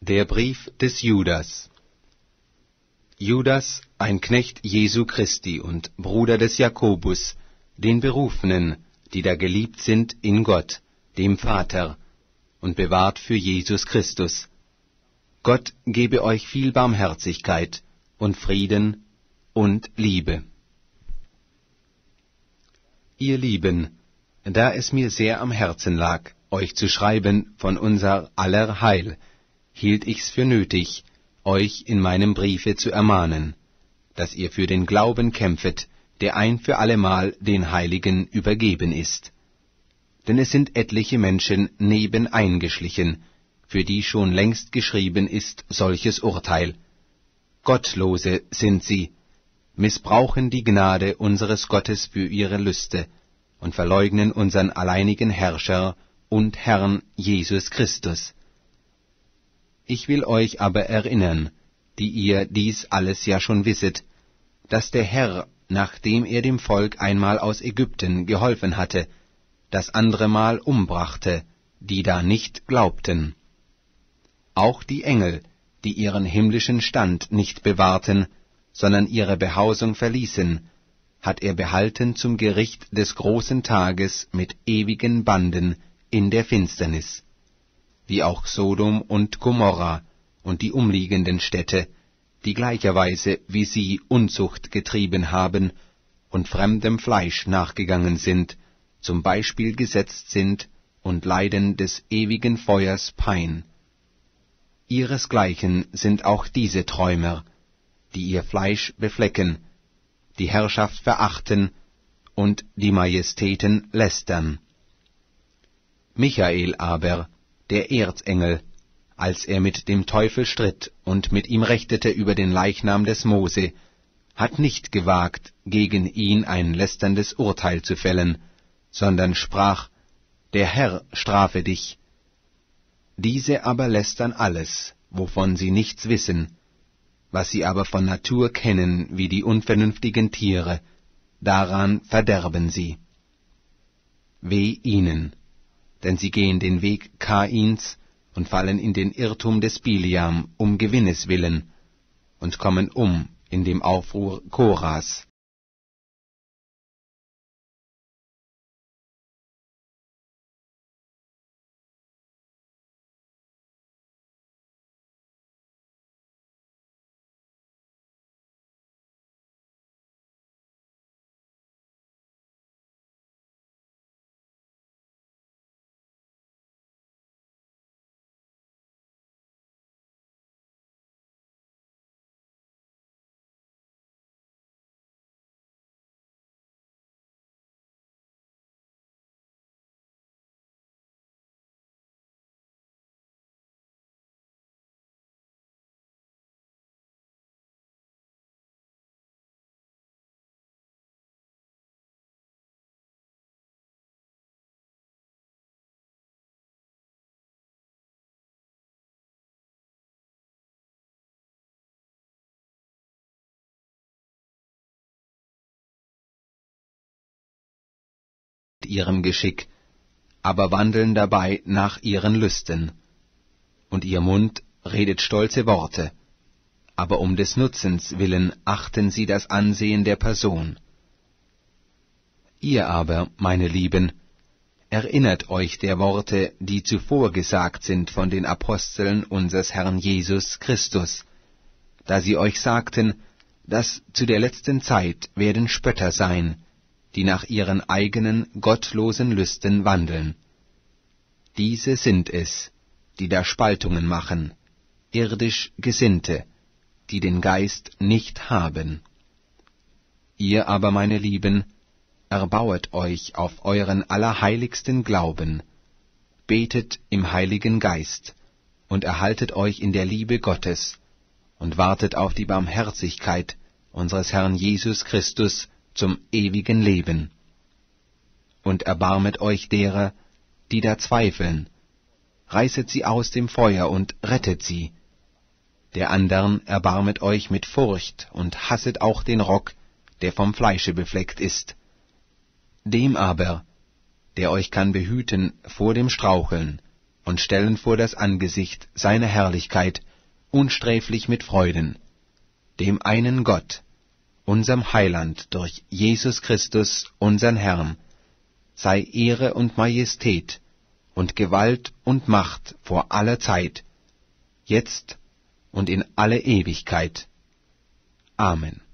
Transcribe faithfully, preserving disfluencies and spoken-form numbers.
Der Brief des Judas. Judas, ein Knecht Jesu Christi und Bruder des Jakobus, den Berufenen, die da geliebt sind in Gott, dem Vater, und bewahrt für Jesus Christus. Gott gebe euch viel Barmherzigkeit und Frieden und Liebe. Ihr Lieben, da es mir sehr am Herzen lag, euch zu schreiben von unser aller Heil, hielt ich's für nötig, euch in meinem Briefe zu ermahnen, dass ihr für den Glauben kämpfet, der ein für allemal den Heiligen übergeben ist. Denn es sind etliche Menschen nebeneingeschlichen, für die schon längst geschrieben ist solches Urteil. Gottlose sind sie, missbrauchen die Gnade unseres Gottes für ihre Lüste und verleugnen unseren alleinigen Herrscher und Herrn Jesus Christus. Ich will euch aber erinnern, die ihr dies alles ja schon wisset, dass der Herr, nachdem er dem Volk einmal aus Ägypten geholfen hatte, das andere Mal umbrachte, die da nicht glaubten. Auch die Engel, die ihren himmlischen Stand nicht bewahrten, sondern ihre Behausung verließen, hat er behalten zum Gericht des großen Tages mit ewigen Banden in der Finsternis, wie auch Sodom und Gomorra und die umliegenden Städte, die gleicherweise wie sie Unzucht getrieben haben und fremdem Fleisch nachgegangen sind, zum Beispiel gesetzt sind und leiden des ewigen Feuers Pein. Ihresgleichen sind auch diese Träumer, die ihr Fleisch beflecken, die Herrschaft verachten und die Majestäten lästern. Michael aber, der Erzengel, als er mit dem Teufel stritt und mit ihm rechtete über den Leichnam des Mose, hat nicht gewagt, gegen ihn ein lästerndes Urteil zu fällen, sondern sprach, der Herr strafe dich. Diese aber lästern alles, wovon sie nichts wissen, was sie aber von Natur kennen wie die unvernünftigen Tiere, daran verderben sie. Weh ihnen, denn sie gehen den Weg Kains und fallen in den Irrtum des Biliam um Gewinnes willen und kommen um in dem Aufruhr Koras. Ihrem Geschick, aber wandeln dabei nach ihren Lüsten. Und ihr Mund redet stolze Worte, aber um des Nutzens willen achten sie das Ansehen der Person. Ihr aber, meine Lieben, erinnert euch der Worte, die zuvor gesagt sind von den Aposteln unseres Herrn Jesus Christus, da sie euch sagten, dass zu der letzten Zeit werden Spötter sein, die nach ihren eigenen gottlosen Lüsten wandeln. Diese sind es, die da Spaltungen machen, irdisch Gesinnte, die den Geist nicht haben. Ihr aber, meine Lieben, erbauet euch auf euren allerheiligsten Glauben, betet im Heiligen Geist und erhaltet euch in der Liebe Gottes und wartet auf die Barmherzigkeit unseres Herrn Jesus Christus zum ewigen Leben. Und erbarmet euch derer, die da zweifeln, reißet sie aus dem Feuer und rettet sie. Der andern erbarmet euch mit Furcht und hasset auch den Rock, der vom Fleische befleckt ist. Dem aber, der euch kann behüten vor dem Straucheln, und stellen vor das Angesicht seiner Herrlichkeit unsträflich mit Freuden, dem einen Gott, unserem Heiland durch Jesus Christus, unsern Herrn, sei Ehre und Majestät und Gewalt und Macht vor aller Zeit, jetzt und in alle Ewigkeit. Amen.